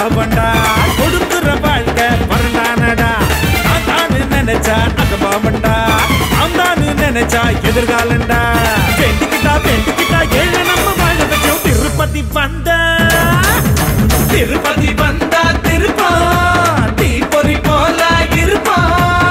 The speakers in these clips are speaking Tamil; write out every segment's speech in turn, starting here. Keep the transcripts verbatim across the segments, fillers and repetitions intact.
பாவண்டா கொடுக்குற வாழ்க்கை வரலானடா நான் தானு நினைச்சா அது பாவண்டா நான் தானு நினைச்சா எதிர்காலண்டா வேண்டிக்கிட்டா வேண்டிக்கிட்டா ஏழு நம்ம வாழ வச்சோம் திருப்பதி வந்தா திருப்பதி வந்தா திருப்பம் தீப்பொறி போல இருப்போம்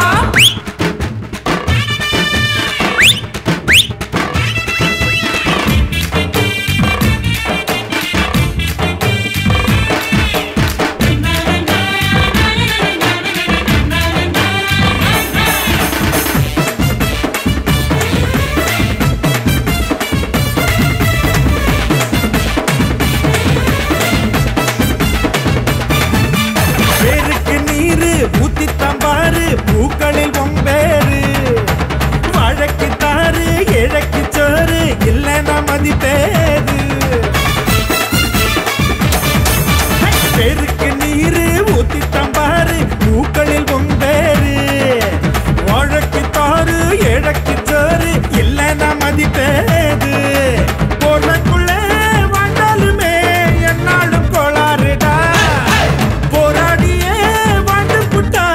பூக்களில் ஒம்பேரு வழக்கு தாரு இழக்கு சோறு இல்லைன்னா மதிப்பேரு பெருக்கு நீரு ஊத்தி தம்பாரு பூக்களில் ஒம்பேரு வழக்கு தாரு இழக்கு சோறு இல்லைன்னா மதிப்பேரு போறக்குள்ள வாழ்ந்தாலுமே என்னாலும் கோளாறுடா போராடியே வாழ்ந்து புட்டா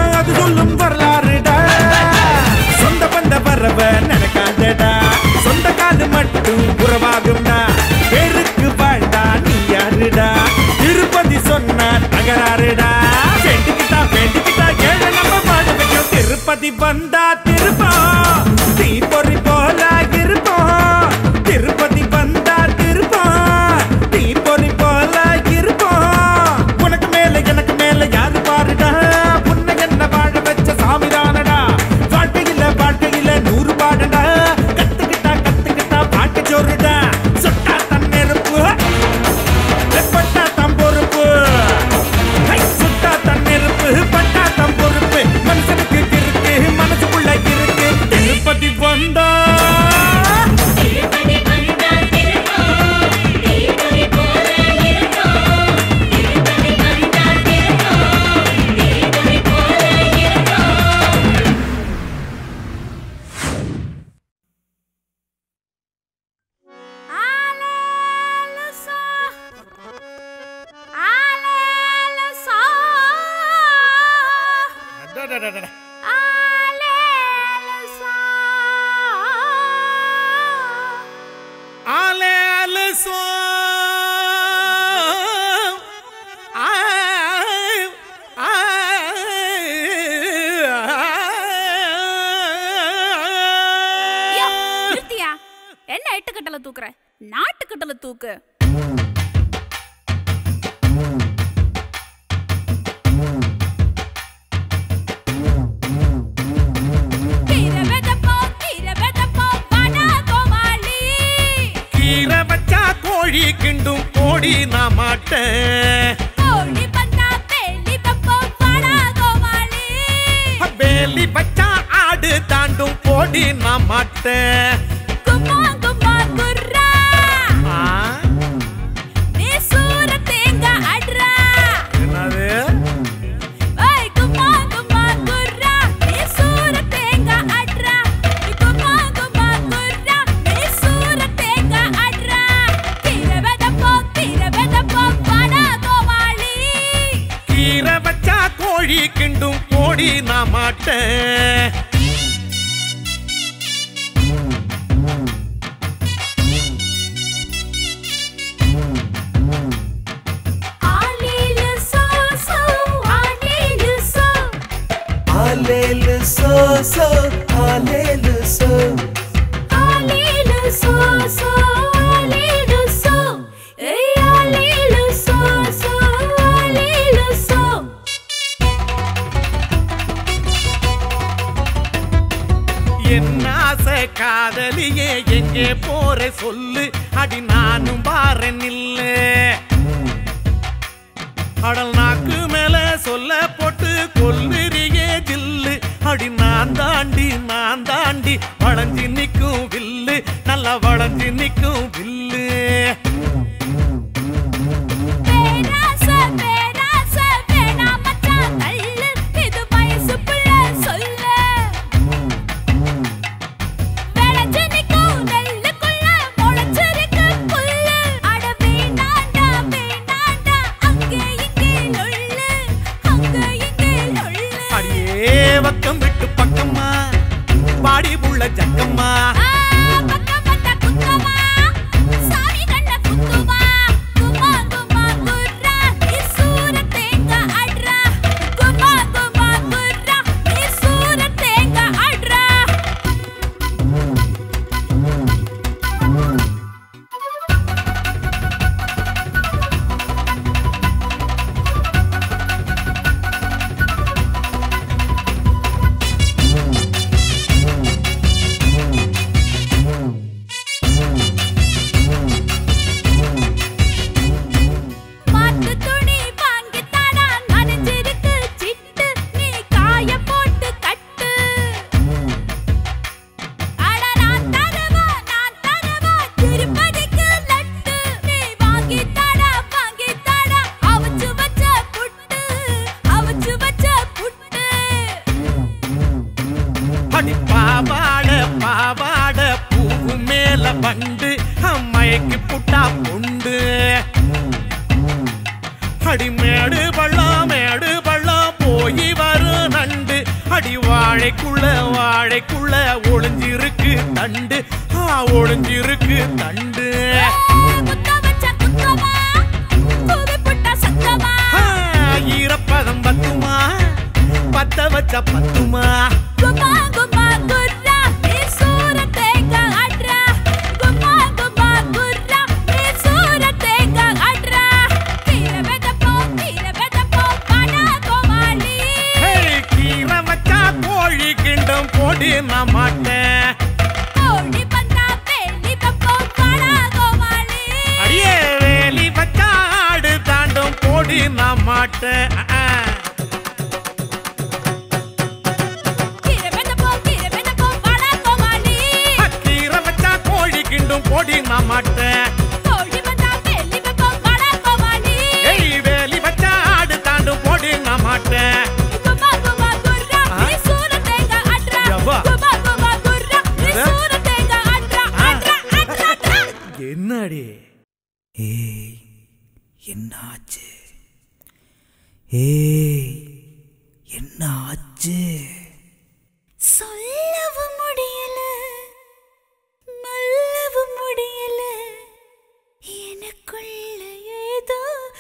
சொந்த பந்த பறவ நடக்காதடா சொந்த காது மட்டும் உறவாகும்டா பேருக்கு வாழ்ந்தா நீ யாருடா திருப்பதி சொன்ன தகராறுடா வேண்டிக்கிட்டா வேண்டிக்கிட்டா ஏழை நம்ம வாழ வைக்கும் திருப்பதி வந்தா திருப்பம் தீப்பொறி போல இருப்போம் திருப்பதி வந்தா திருப்பம் தீப்பொறி போல இருப்போம் உனக்கு மேல எனக்கு மேல யாரு பாருடா உன்னை என்ன வாழ வச்ச சாமிதானடா வாழ்க்கையில வாழ்க்கையில நூறு பாடண்டா கத்துக்கிட்டா கத்துக்கிட்டா பாட்டு ஜோருடா சுட்டா தன் நெருப்பு பட்டா தம் பொறுப்பு சுட்டா தன் நெருப்பு பட்டா தம் பொறுப்பு மனுஷனுக்கு இருக்கு மனசுக்குள்ள இருக்கு திருப்பதி வந்தா என்ன எட்டுக்கட்டல தூக்குற நாட்டுக்கட்டல தூக்கு கீரை வச்சா கோழி கிண்டும் கோடி நான் மாட்டேன் வேலி வச்சா ஆடு தாண்டும் கோடி நான் மாட்டேன் கோழி கிண்டும் கோடி நான் மாட்டேன் காதலியே எங்கே போற சொல்லு அடி நானும் பாரன் இல்ல அடல் நாக்கு மேல சொல்ல போட்டு கொல்லுறியே ஜில்லு அடி நான் தாண்டி நான் தாண்டி வளைஞ்சி நிக்கும் வில்லு நல்லா வளைஞ்சி நிக்கும் வில்லு அங்கே இங்கே ஜக்கம்மா பாவாட பாவாட பூவு மேல பண்டு அம்மைக்கு புட்டா புண்டு அடி மேடு பள்ளம் மேடு பள்ளம் போய் வரும் நண்டு அடி வாழைக்குள்ள வாழைக்குள்ள ஒளிஞ்சிருக்கு தண்டு ஆ ஒளிஞ்சிருக்கு தண்டு ஈரப்பதம் பத்துமா பத்த வச்ச பத்துமா போடி நான் மாட்டேன் அடியே வேலி வச்சா ஆடு தாண்டும் போடி நான் மாட்டேன் கீரை வச்சா கோழி கிண்டும் போடி நான் மாட்டேன் வேலி வச்சா ஆடு தாண்டும் போடி நான் மாட்டேன் என்னடி ஏய் என்னாச்சு ஏய் என்னாச்சு சொல்லவும் முடியல மல்லவும் முடியல எனக்குள்ள ஏதோ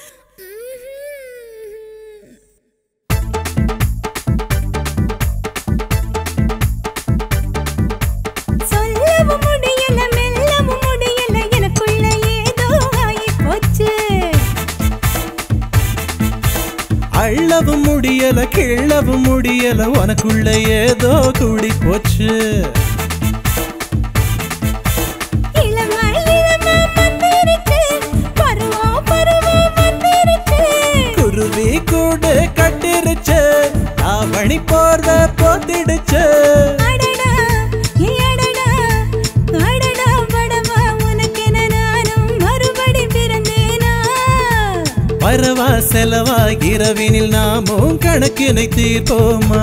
சொல்லவும் முடியல மெல்லவும் முடியல எனக்குள்ள ஏதோ ஆகி போச்சு அள்ளவும் முடியல கிள்ளவும் முடியல உனக்குள்ள ஏதோ கூடி போச்சு இளமா இளமா வந்திருக்கு பருவம் பருவம் வந்திருக்கு குருவி கூடு கட்டிருச்சு ஆவணி போர்வ போத்திடுச்சு அடடா ஏடடா அடடா படவா உனக்கென நானும் மறுபடி பிறந்தேனா வரவா செலவா இரவினில் நாமும் கணக்கினை தீர்ப்போமா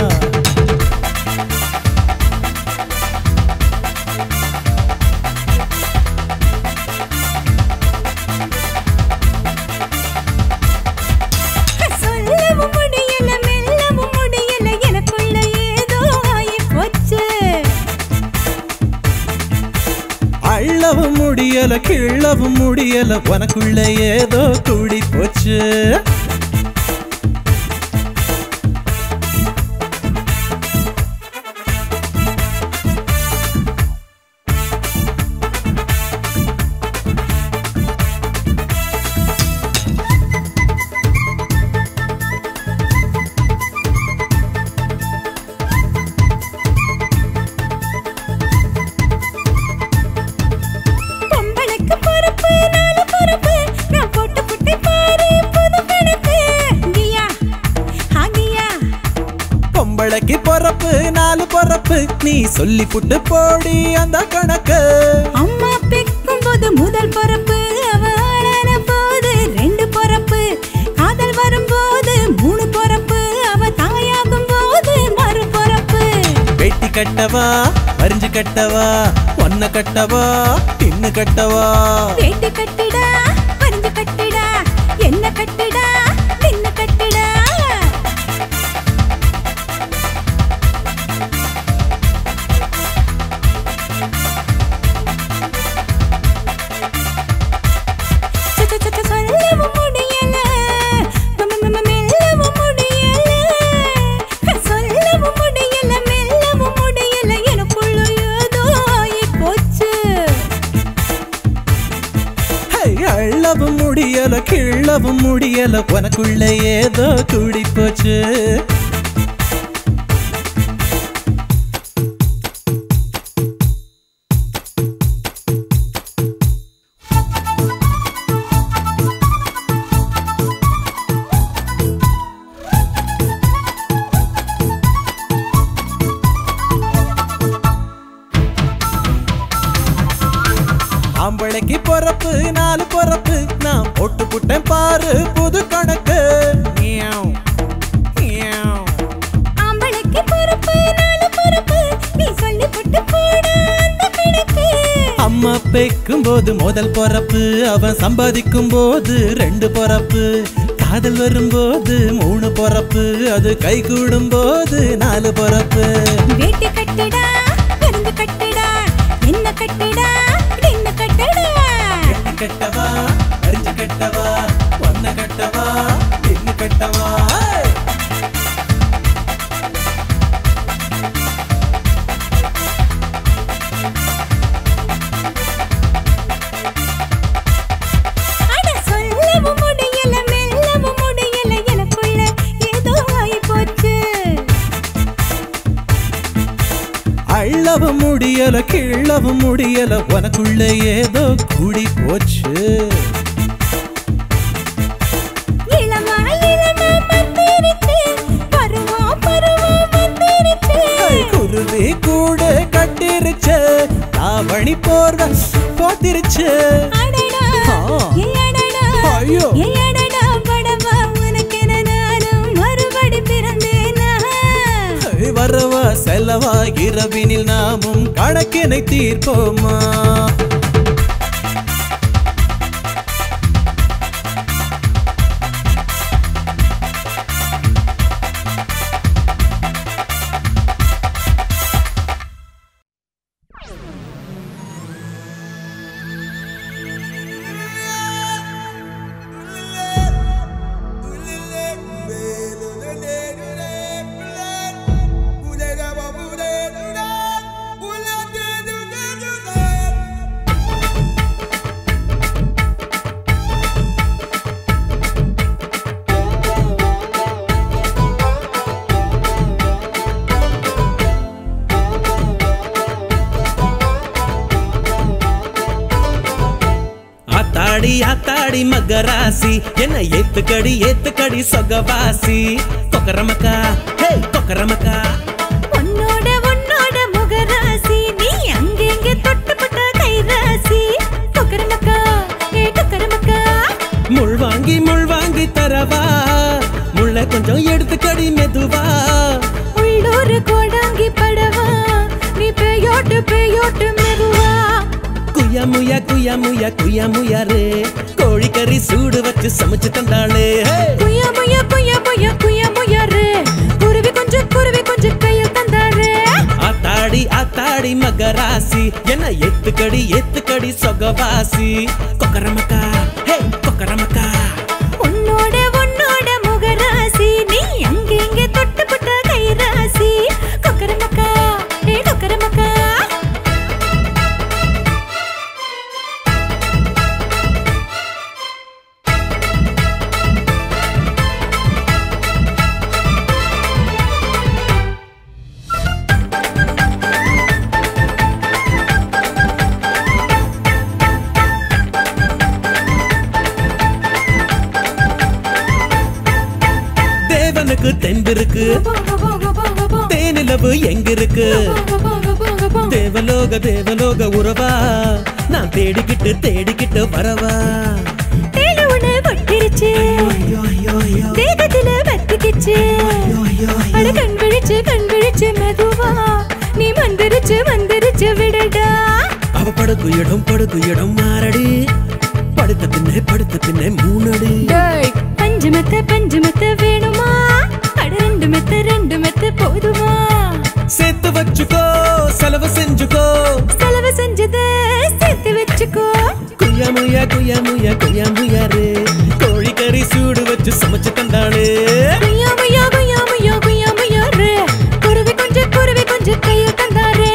சொல்லவும் முடியல மெல்லவும் முடியல எனக்குள்ள ஏதோ ஆகி போச்சு அள்ளவும் முடியல கிள்ளவும் முடியல உனக்குள்ள ஏதோ கூடி போச்சு பொம்பளைக்கு பொறுப்பு நாலு பொறுப்பு நான் போட்டு புட்டி பாரு புது கணக்கு கியா ஹாகியா பொம்பளைக்கு பொறப்பு நாலு பொறப்பு நீ சொல்லி புட்டு போடி அந்த கணக்கு அம்மா பிக்கும் போது முதல் பொறுப்பு அவ ஆளான போது ரெண்டு பொறுப்பு காதல் வரும்போது மூணு பொறுப்பு அவ தாயாகும் போது மறு பொறுப்பு வெட்டி கட்டவா வரிஞ்சு கட்டவா ஒன்ன கட்டவா பின்னு கட்டவா வேட்டி கட்டிடா பறிஞ்சு கட்டிடா என்ன கட்டிடா நின்னு கட்டிடா முடியல கிள்ளவும் முடியல உனக்குள்ள ஏதோ கூடி போச்சு ஆம்பளைக்கு பொறப்பு நாலு பொறப்பு நான் போட்டு புட்டேன் பாரு புது கணக்கு ஆம்பளைக்கு பொறப்பு நாலு பொறப்பு நீ சொல்லி புட்டு போட அந்த கணக்கு அம்மா பெக்கும் போது முதல் பொறப்பு அவன் சம்பாதிக்கும் போது ரெண்டு பொறப்பு காதல் வரும்போது மூணு பொறப்பு அது கை கூடும் போது நாலு பொறப்பு வேட்டி கட்டிடா கருந்து கட்டிடா என்ன கட்டிடா என்ன கட்டடா கட்டவா அரிஞ்சு கட்டவா ஒன்ன கட்டவா என்ன கட்டவா அட சொல்லவும் முடியல மெல்லவும் முடியல எனக்குள்ள ஏதோ ஆயி போச்சு அள்ளவும் முடியல கிள்ளவும் முடியல உனக்குள்ள ஏதோ கூடி போச்சு இளமா இளமா வந்திருச்சு பருவம் பருவம் வந்திருச்சு குருவி கூட கட்டிருச்சு தாவணி போர்வ போத்திருச்சு அடடா ஆ. ஏ அடடா ஐயோ. ஏ அடடா படவா உனக்கென நானும் மறுபடி பிறந்தேனா வரவா செலவா இரவினில் நாமும் கணக்கினை தீர்ப்போமா ஆத்தாடி ஆத்தாடி மகராசி என்ன ஏத்துக்கடி ஏத்துக்கடி சொகவாசி கொக்கரமக்கா ஹே கொக்கரமக்கா உன்னோட உன்னோட முகராசி நீ அங்கெங்க தொட்டுப்பட்ட கைராசி கொக்கரமக்கா ஏ கொக்கரமக்கா முள் வாங்கி முள் வாங்கி தரவா முள்ள கொஞ்சம் எடுத்துக்கடி மெதுவா உள்ளூர் கோடாங்கி படவா நீ பேயோட்டு பேயோட்டு மெதுவா குயா முயா குயா முயா குயா முயா ரே கோழிக்கறி சூடு வச்சு சமைச்சு தந்தாளே ஹே குயா முயா குயா முயா குயா முயா ரே குருவி கொஞ்சம் குருவி கொஞ்சம் கையில் தந்தாரே ஆத்தாடி ஆத்தாடி மகராசி என்ன ஏத்துக்கடி ஏத்துக்கடி சொகவாசி கொக்கரமக்கா ஹே கொக்கரமக்கா உன்னோட உன்னோட முகராசி நீ அங்கெங்க தொட்டுப்பட்ட கைராசி கொக்கரமக்கா ஏ கொக்கரமக்கா தேவனுக்கு தெம்பிருக்கு தேனிலவு எங்க இருக்கு தேவலோக தேவலோக உறவா நான் தேடிக்கிட்டு தேடிக்கிட்டு வரவா தேடு உன கொட்டிருச்சு ஐயோ ஐயோ ஐயோ தேகத்துல வத்திக்கிச்சு அட கண் விழிச்சு கண் விழிச்சு மெதுவா நீ வந்திருச்சு வந்திருச்சு விடடா அவ படுக்கு இடம் படுக்கு இடம் மாறடி படுத்த பின்னே படுத்த பின்னே மூணடி பஞ்சு மெத்த பஞ்சு மெத்த வேணுமா அட ரெண்டு மெத்த ரெண்டு மெத்த போதுமா சேர்த்து வச்சுக்கோ செலவு செஞ்சுக்கோ செலவு செஞ்சத சேர்த்து வச்சுக்கோ குய்யா முய்யா குய்யா முய்யா குய்யா முய்யா ரே கோழிக்கறி சூடு வச்சு சமைச்சு தந்தாளே குய்யா முய்யா குய்யா முய்யா குய்யா முய்யா ரே குருவி கொஞ்சம் குருவி கொஞ்சம் கையில் தந்தாரே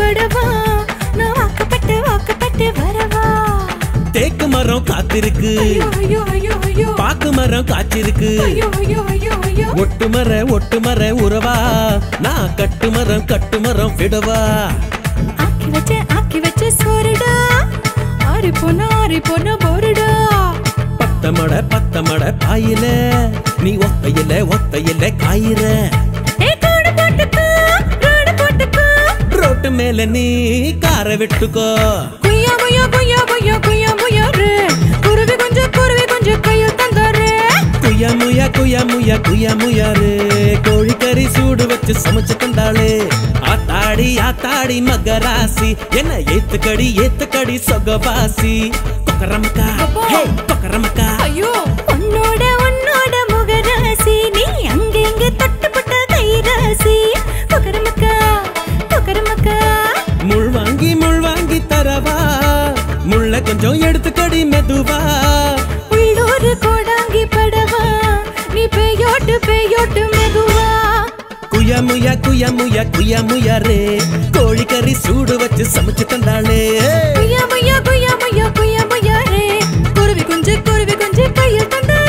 படவா நான் வாக்கப்பட்டு வாக்கப்பட்டு வரவா தேக்கு மரம் காத்திருக்கு ஐயோ ஐயோ ஐயோ ஐயோ பாக்கு மரம் காய்ச்சிருக்கு ஐயோ ஐயோ ஐயோ ஐயோ ஒட்டு மர ஒட்டு மர உறவா நான் கட்டு மரம் கட்டு மரம் விடவா ஆக்கி வச்ச ஆக்கி வச்ச சோறுடா ஆறி போன ஆறி போன போருடா பத்தமட பத்தமட பாயில நீ ஒத்தையில ஒத்தையில காயிற ஏ கோடு போட்டுக்கோ ரோடு போட்டுக்கோ ரோட்டு மேல நீ காரை விட்டுக்கோ குய்யா முய்யா குய்யா முய்யா குய்யா முய்யா ரே குருவி கொஞ்சம் குருவி கொஞ்சம் கையில் தந்தாரே குய்யா முய்யா குய்யா முய்யா குய்யா முய்யாரு கோழிக்கறி சூடு வச்சு சமைச்சு தந்தாளே ஆத்தாடி ஆத்தாடி மகராசி என்ன ஏத்துக்கடி ஏத்துக்கடி சொகவாசி கொக்கரமக்கா ஹே கொக்கரமக்கா ஐயோ உன்னோட உன்னோட முகராசி நீ அங்க இங்க தட்டுப்பட்ட கைராசி கொக்கரமக்கா கொக்கரமக்கா முள் வாங்கி முள் வாங்கி தரவா முள்ள கொஞ்சம் எடுத்துக்கடி மெதுவா உள்ளூர் கோடாங்கி படவா நீ பேயோட்டு பேயோட்டு மெதுவா குய்யா முய்யா குய்யா முய்யா குய்யா முய்யா ரே கோழிக்கறி சூடு வச்சு சமைச்சு தந்தாளே குய்யா முய்யா குய்யா முய்யா குய்யா முய்யா ரே குருவி குஞ்சு குருவி குஞ்சு கையில் தந்தாரே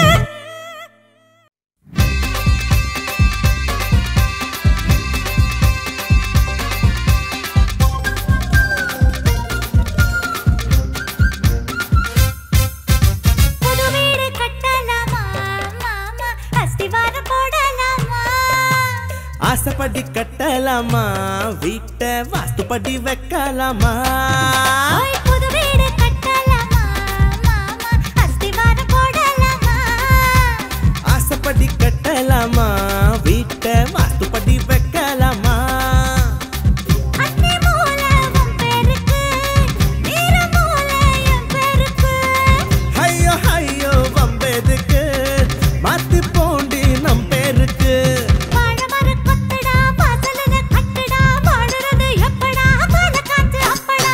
புது வீடு கட்டலாமா மாமா அஸ்திவாரம் போடலாமா ஆசைப்படி கட்டலாமா வீட்டை வாஸ்துப்படி வைக்கலாமா ஓய் புது வீடு கட்டலாமா மாமா அஸ்திவாரம் போடலாமா ஆசைப்படி கட்டலாமா வீட்டை வாஸ்துப்படி வைக்கலாமா அன்னை மூலை உன் பேருக்கு நீர மூலை என் பேருக்கு ஐயோ ஐயோ வம்பெதுக்கு மாத்தி போண்டி நம் பேருக்கு வாழமர கொத்தடா வாசலன கட்டடா வாடுறது எப்படா பால காத்து அப்படா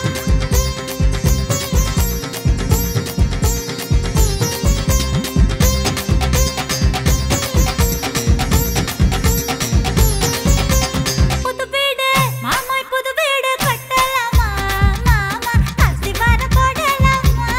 புது வீடு மாமாய் புது வீடு கட்டலாமா மாமா அஸ்திவாரம் போடலாமா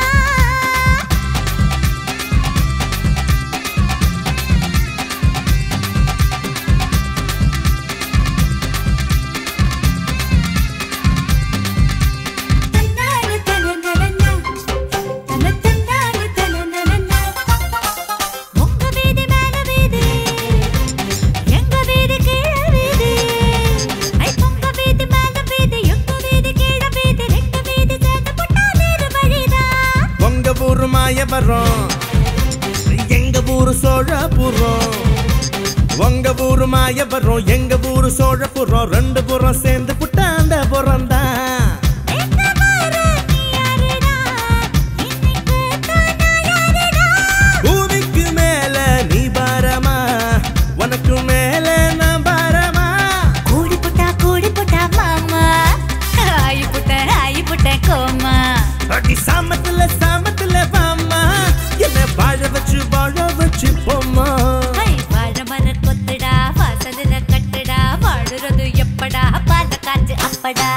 தன்னாரு தனனனனா தன தன்னாரு தனனனனா உங்க வீதி மேல வீதி எங்க வீதி கீழ வீதி ஐ உங்க வீதி மேல வீதி எங்க வீதி கீழ வீதி ரெண்டு வீதி சேர்ந்து போட்டா வேறு வழிதான் உங்க ஊரு மாயவரம் எங்க ஊரு சோழபுரம் உங்க ஊரு மாயவரம் எங்க ஊரு சோழபுரம் ரெண்டு புறம் சேர்ந்து புட்டாண்ட புறம்தான் இந்த மாறு நீ யாருடா இன்னைக்கு தானா யாருடா பூமிக்கு மேல நீ பாரமா உனக்கு மேல நான் பாரமா கூடி புட்டா கூடி புட்டா மாமா ஆயி புட்ட ஆயி புட்ட கோமா அடி சாமத்துல சாமத்துல வாமா என்ன வாழ வச்சு வாழ வச்சு போமா ஐ வாழமர கொத்தடா வாசல்ல கட்டடா வாடுறது எப்படா பால காத்து அப்படா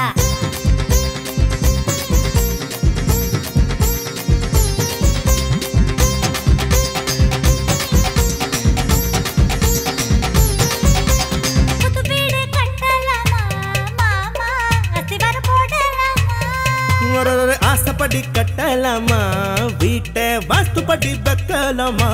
புது வீடு கட்டலாமா மாமா அஸ்திவாரம் போடலாமா ஒரு ஒரு ஆசைப்படி கட்டலாமா வீட்டை வாஸ்துப்படி வைக்கலாமா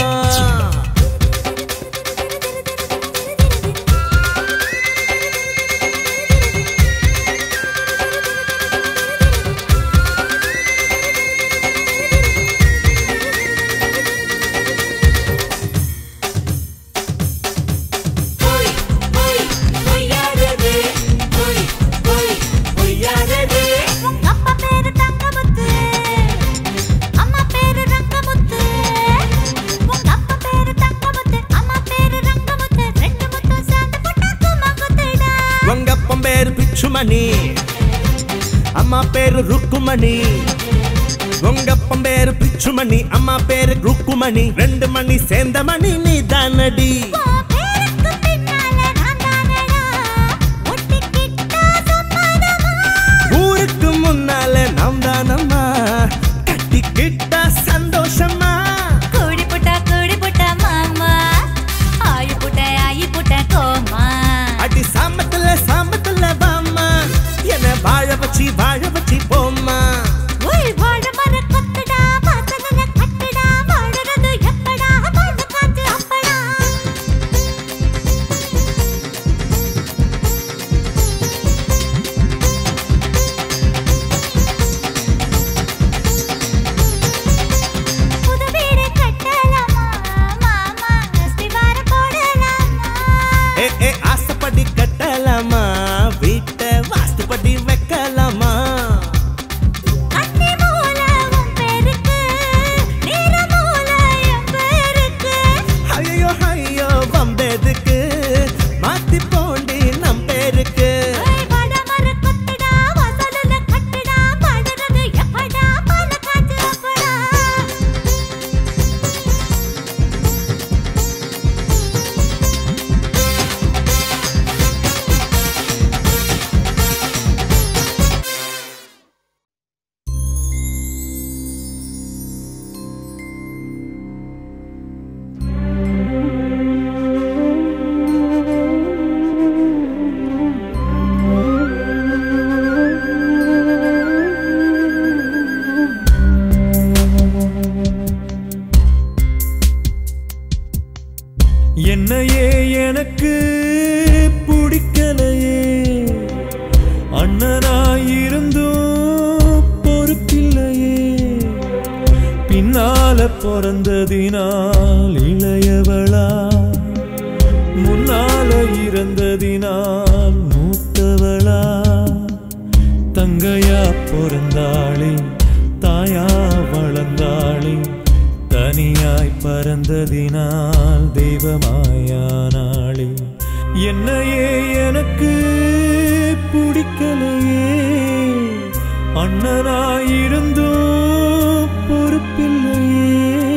உங்க அப்பா பேரு தங்கமுத்து அம்மா பேரு ரங்கமுத்து உங்க அப்பா பேரு தங்கமுத்து அம்மா பேரு ரங்கமுத்து ரெண்டு முத்தும் சேர்ந்து போட்டா குமகுத்துடா உங்க அப்பன் பேரு பிச்சுமணி அம்மா பேரு ருக்குமணி உங்க அப்பன் பேரு பிச்சுமணி அம்மா பேரு ருக்குமணி ரெண்டு மணி சேர்ந்த மணி நீ தானடி உன் பேருக்கு பின்னால நான் தானடா ஒட்டிக்கிட்டா சொந்த பிறந்ததினால் இளையவளா முன்னால இறந்ததினால் மூத்தவளா தங்கையா பிறந்தாளே தாயா வளர்ந்தாளே தனியாய் பறந்ததினால் தெய்வமாயானாளே என்னையே எனக்கு பிடிக்கலையே அண்ணனாயிருந்தும் பொறுப்பில்லையே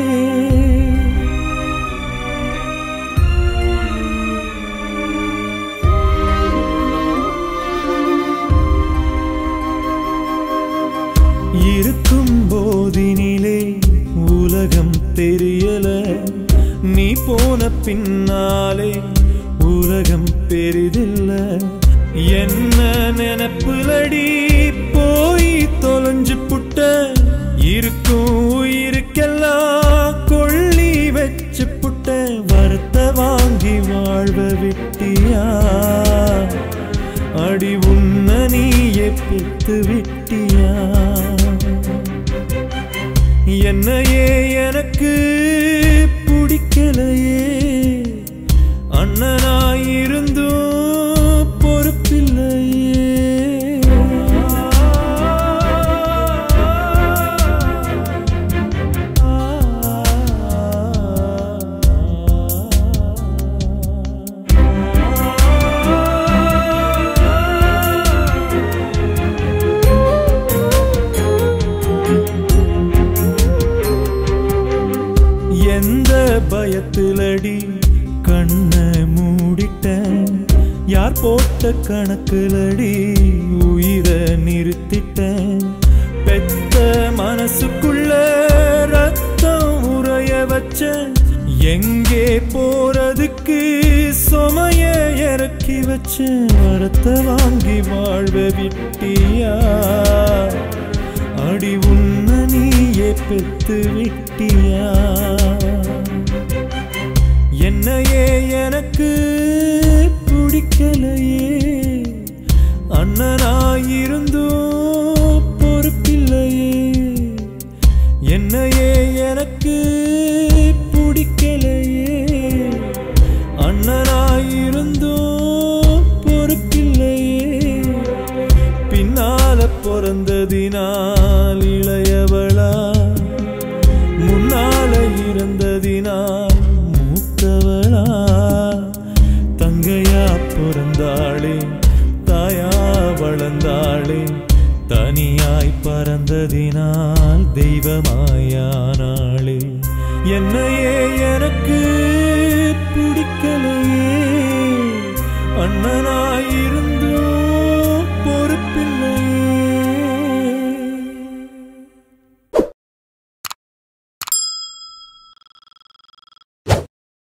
இருக்கும் போதினிலே உலகம் தெரியல நீ போன பின்னாலே உலகம் பெரிதில்ல என்ன நினப்புலடி போய் தொலைஞ்சு புட்ட இருக்கும் உயிருக்கெல்லாம் கொள்ளி வச்சு புட்ட வருத்த வாங்கி வாழ்வ விட்டியா அடி உன்ன நீயே பெத்து விட்டியா என்னையே எனக்கு பிடிக்கலையே அண்ணனாயிருந்தும் பொறுப்பில்லையே எந்த பயத்திலடி கண்ணை மூடிட்டேன் யார் போட்ட கணக்குலடி உயிரை நிறுத்திட்டேன் பெத்த மனசுக்குள்ள ரத்தம் உறைய வச்ச எங்கே போறதுக்கு சுமைய இறக்கி வச்ச வரத்தை வாங்கி வாழ்வ விட்டியா அடி உன்ன நீயே பெத்து விட்டியா என்னையே எனக்கு பிடிக்கலையே அண்ணனாயிருந்தும் பொறுப்பில்லையே என்னையே எனக்கு பிடிக்கலையே அண்ணனாயிருந்தும் பொறுப்பில்லையே பின்னால பிறந்ததினால் இளையவளா முன்னால இறந்ததினால் மூத்தவளா தங்கையா பிறந்தாளே தாயா வளர்ந்தாளே தனியாய் பறந்ததினால் தெய்வமாயானாளே என்னையே எனக்கு